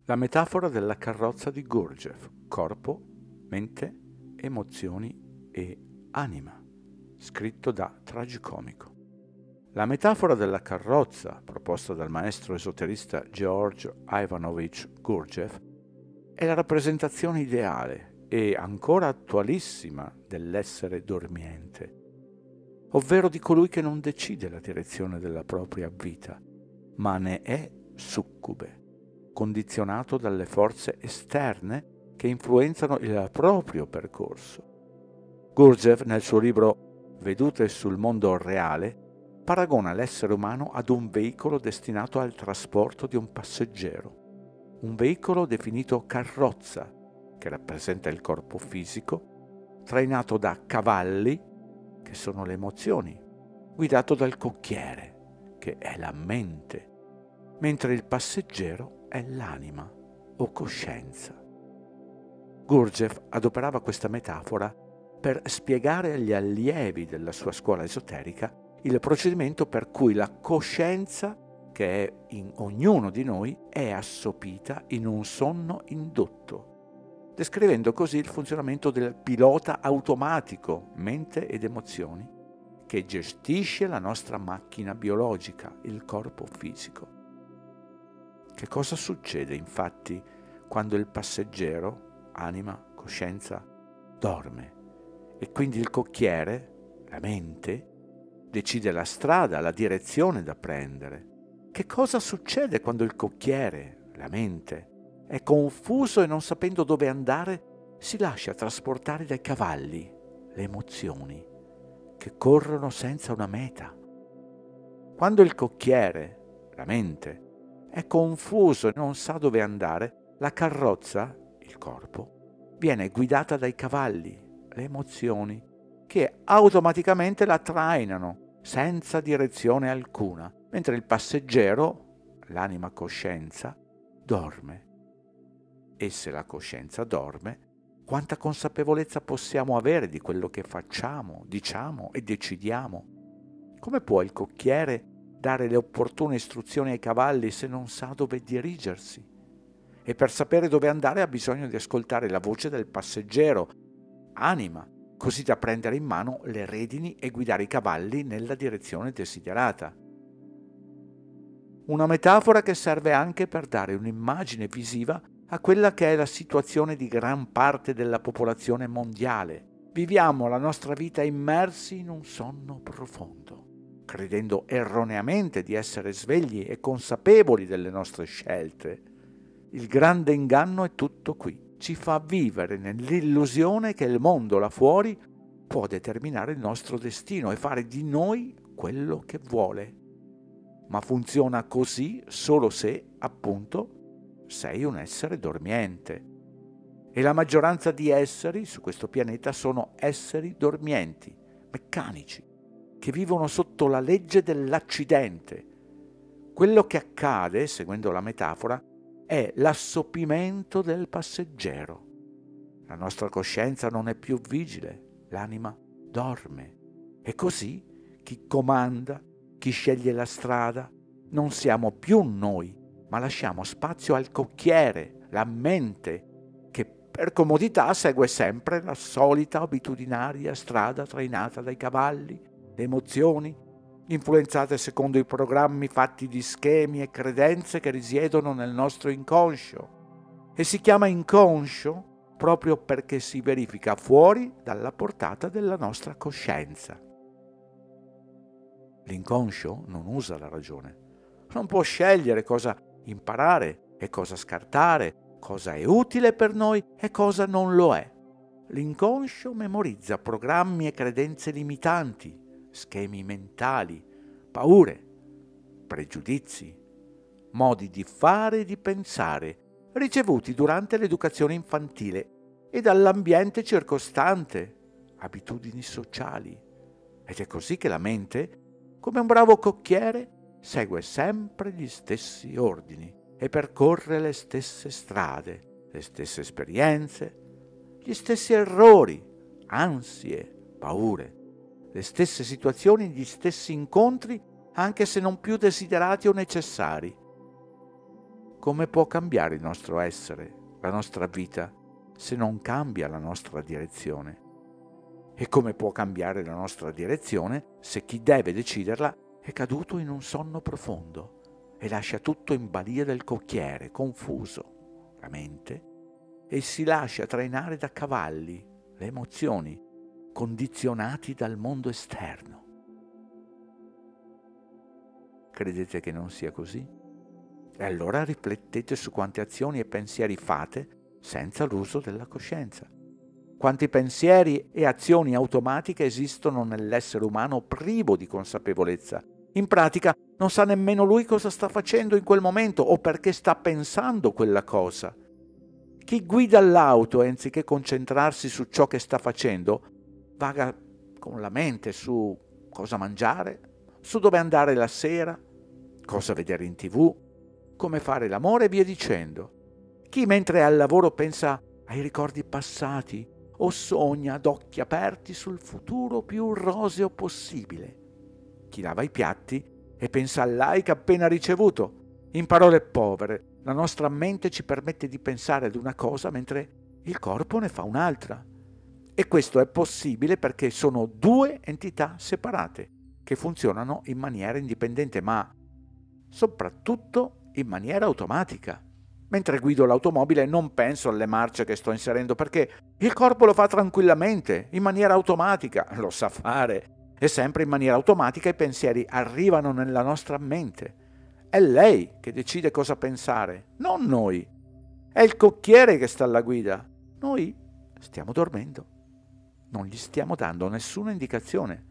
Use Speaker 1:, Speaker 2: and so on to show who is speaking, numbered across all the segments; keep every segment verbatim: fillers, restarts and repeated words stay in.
Speaker 1: La metafora della carrozza di Gurdjieff: corpo, mente, emozioni e anima, scritto da Tragicomico. La metafora della carrozza, proposta dal maestro esoterista George Ivanovich Gurdjieff, è la rappresentazione ideale e ancora attualissima dell'essere dormiente, ovvero di colui che non decide la direzione della propria vita, ma ne è succube, condizionato dalle forze esterne che influenzano il proprio percorso. Gurdjieff, nel suo libro Vedute sul mondo reale, paragona l'essere umano ad un veicolo destinato al trasporto di un passeggero, un veicolo definito carrozza, che rappresenta il corpo fisico, trainato da cavalli, che sono le emozioni, guidato dal cocchiere, che è la mente, mentre il passeggero è l'anima o coscienza. Gurdjieff adoperava questa metafora per spiegare agli allievi della sua scuola esoterica il procedimento per cui la coscienza, che è in ognuno di noi, è assopita in un sonno indotto, descrivendo così il funzionamento del pilota automatico, mente ed emozioni, che gestisce la nostra macchina biologica, il corpo fisico. Che cosa succede, infatti, quando il passeggero, anima, coscienza, dorme e quindi il cocchiere, la mente, decide la strada, la direzione da prendere? Che cosa succede quando il cocchiere, la mente, è confuso e non sapendo dove andare, si lascia trasportare dai cavalli, le emozioni, che corrono senza una meta? Quando il cocchiere, la mente, è confuso e non sa dove andare, la carrozza, il corpo, viene guidata dai cavalli, le emozioni, che automaticamente la trainano senza direzione alcuna, mentre il passeggero, l'anima coscienza, dorme. E se la coscienza dorme, quanta consapevolezza possiamo avere di quello che facciamo, diciamo e decidiamo? Come può il cocchiere dare le opportune istruzioni ai cavalli se non sa dove dirigersi? E per sapere dove andare ha bisogno di ascoltare la voce del passeggero, anima, così da prendere in mano le redini e guidare i cavalli nella direzione desiderata. Una metafora che serve anche per dare un'immagine visiva a quella che è la situazione di gran parte della popolazione mondiale. Viviamo la nostra vita immersi in un sonno profondo, credendo erroneamente di essere svegli e consapevoli delle nostre scelte. Il grande inganno è tutto qui. Ci fa vivere nell'illusione che il mondo là fuori può determinare il nostro destino e fare di noi quello che vuole. Ma funziona così solo se, appunto, sei un essere dormiente. E la maggioranza di esseri su questo pianeta sono esseri dormienti, meccanici, che vivono sotto la legge dell'accidente. Quello che accade, seguendo la metafora, è l'assopimento del passeggero. La nostra coscienza non è più vigile, l'anima dorme. E così chi comanda, chi sceglie la strada, non siamo più noi, ma lasciamo spazio al cocchiere, la mente, che per comodità segue sempre la solita abitudinaria strada trainata dai cavalli, le emozioni, influenzate secondo i programmi fatti di schemi e credenze che risiedono nel nostro inconscio. E si chiama inconscio proprio perché si verifica fuori dalla portata della nostra coscienza. L'inconscio non usa la ragione, non può scegliere cosa imparare e cosa scartare, cosa è utile per noi e cosa non lo è. L'inconscio memorizza programmi e credenze limitanti, schemi mentali, paure, pregiudizi, modi di fare e di pensare ricevuti durante l'educazione infantile e dall'ambiente circostante, abitudini sociali. Ed è così che la mente, come un bravo cocchiere, segue sempre gli stessi ordini e percorre le stesse strade, le stesse esperienze, gli stessi errori, ansie, paure, le stesse situazioni, gli stessi incontri, anche se non più desiderati o necessari. come può cambiare il nostro essere, la nostra vita, se non cambia la nostra direzione? E come può cambiare la nostra direzione se chi deve deciderla è caduto in un sonno profondo e lascia tutto in balia del cocchiere, confuso, la mente, e si lascia trainare da cavalli, le emozioni, condizionati dal mondo esterno? Credete che non sia così? E allora riflettete su quante azioni e pensieri fate senza l'uso della coscienza. Quanti pensieri e azioni automatiche esistono nell'essere umano privo di consapevolezza. In pratica non sa nemmeno lui cosa sta facendo in quel momento o perché sta pensando quella cosa. Chi guida l'auto e anziché concentrarsi su ciò che sta facendo, vaga con la mente su cosa mangiare, su dove andare la sera, cosa vedere in tv, come fare l'amore e via dicendo. Chi mentre è al lavoro pensa ai ricordi passati o sogna ad occhi aperti sul futuro più roseo possibile. Chi lava i piatti e pensa al like appena ricevuto. In parole povere, la nostra mente ci permette di pensare ad una cosa mentre il corpo ne fa un'altra. E questo è possibile perché sono due entità separate che funzionano in maniera indipendente, ma soprattutto in maniera automatica. Mentre guido l'automobile non penso alle marce che sto inserendo perché il corpo lo fa tranquillamente, in maniera automatica, lo sa fare, e sempre in maniera automatica i pensieri arrivano nella nostra mente. È lei che decide cosa pensare, non noi. È il cocchiere che sta alla guida. Noi stiamo dormendo. Non gli stiamo dando nessuna indicazione.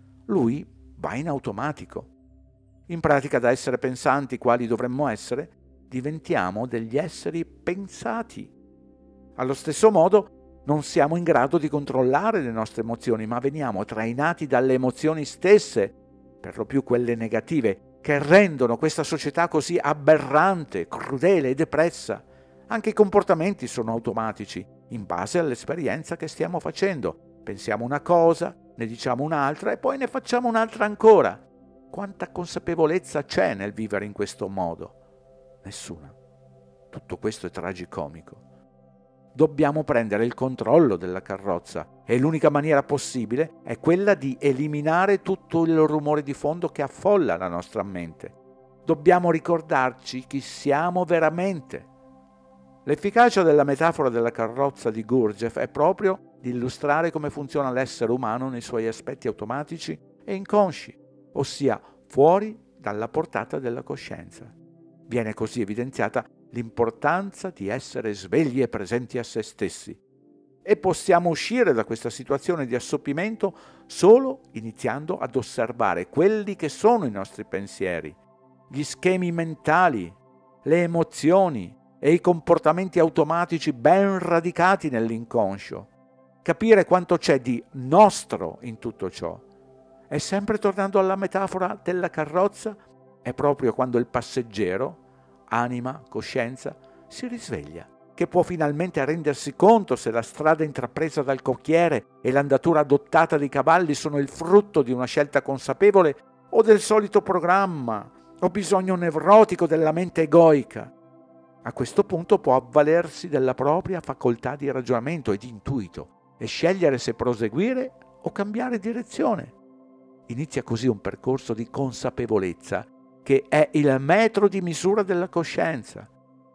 Speaker 1: Lui va in automatico. In pratica, da essere pensanti quali dovremmo essere, diventiamo degli esseri pensati. Allo stesso modo, non siamo in grado di controllare le nostre emozioni, ma veniamo trainati dalle emozioni stesse, per lo più quelle negative, che rendono questa società così aberrante, crudele e depressa. Anche i comportamenti sono automatici, in base all'esperienza che stiamo facendo. Pensiamo una cosa, ne diciamo un'altra e poi ne facciamo un'altra ancora. Quanta consapevolezza c'è nel vivere in questo modo? Nessuna. Tutto questo è tragicomico. Dobbiamo prendere il controllo della carrozza e l'unica maniera possibile è quella di eliminare tutto il rumore di fondo che affolla la nostra mente. Dobbiamo ricordarci chi siamo veramente. L'efficacia della metafora della carrozza di Gurdjieff è proprio di illustrare come funziona l'essere umano nei suoi aspetti automatici e inconsci, ossia fuori dalla portata della coscienza. Viene così evidenziata l'importanza di essere svegli e presenti a se stessi. E possiamo uscire da questa situazione di assopimento solo iniziando ad osservare quelli che sono i nostri pensieri, gli schemi mentali, le emozioni e i comportamenti automatici ben radicati nell'inconscio. Capire quanto c'è di nostro in tutto ciò. E sempre tornando alla metafora della carrozza, è proprio quando il passeggero, anima, coscienza, si risveglia, che può finalmente rendersi conto se la strada intrapresa dal cocchiere e l'andatura adottata dei cavalli sono il frutto di una scelta consapevole o del solito programma o bisogno nevrotico della mente egoica. A questo punto può avvalersi della propria facoltà di ragionamento e di intuito e scegliere se proseguire o cambiare direzione. Inizia così un percorso di consapevolezza che è il metro di misura della coscienza.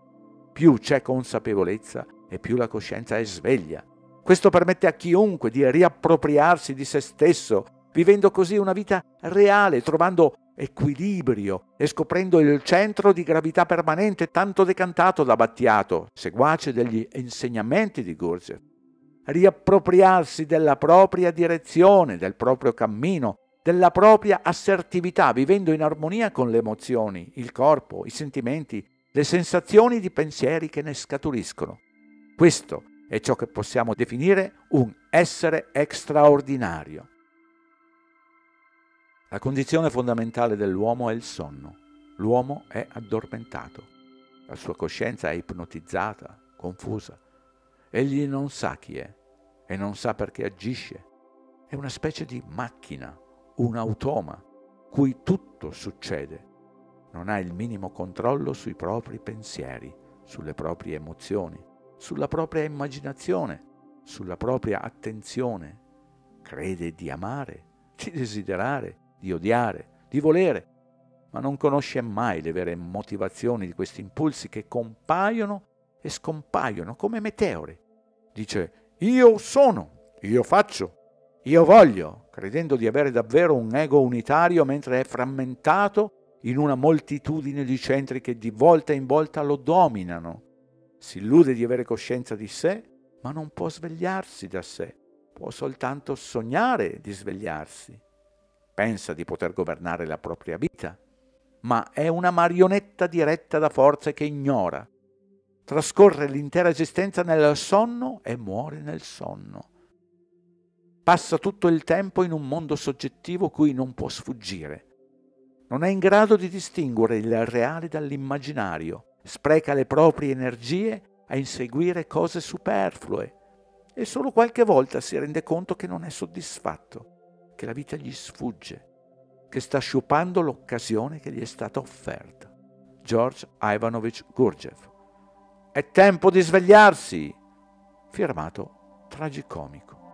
Speaker 1: Più c'è consapevolezza e più la coscienza è sveglia. Questo permette a chiunque di riappropriarsi di se stesso, vivendo così una vita reale, trovando equilibrio e scoprendo il centro di gravità permanente tanto decantato da Battiato, seguace degli insegnamenti di Gurdjieff. Riappropriarsi della propria direzione, del proprio cammino, della propria assertività, vivendo in armonia con le emozioni, il corpo, i sentimenti, le sensazioni di pensieri che ne scaturiscono. Questo è ciò che possiamo definire un essere straordinario. La condizione fondamentale dell'uomo è il sonno. L'uomo è addormentato. La sua coscienza è ipnotizzata, confusa. Egli non sa chi è e non sa perché agisce. È una specie di macchina, un automa, cui tutto succede. non ha il minimo controllo sui propri pensieri, sulle proprie emozioni, sulla propria immaginazione, sulla propria attenzione. Crede di amare, di desiderare, di odiare, di volere, ma non conosce mai le vere motivazioni di questi impulsi che compaiono e scompaiono come meteori. Dice: io sono, io faccio, io voglio, credendo di avere davvero un ego unitario mentre è frammentato in una moltitudine di centri che di volta in volta lo dominano. Si illude di avere coscienza di sé, ma non può svegliarsi da sé, può soltanto sognare di svegliarsi. Pensa di poter governare la propria vita, ma è una marionetta diretta da forze che ignora. Trascorre l'intera esistenza nel sonno e muore nel sonno. Passa tutto il tempo in un mondo soggettivo cui non può sfuggire. Non è in grado di distinguere il reale dall'immaginario, spreca le proprie energie a inseguire cose superflue e solo qualche volta si rende conto che non è soddisfatto, che la vita gli sfugge, che sta sciupando l'occasione che gli è stata offerta. George Ivanovich Gurdjieff. È tempo di svegliarsi! Firmato Tragicomico.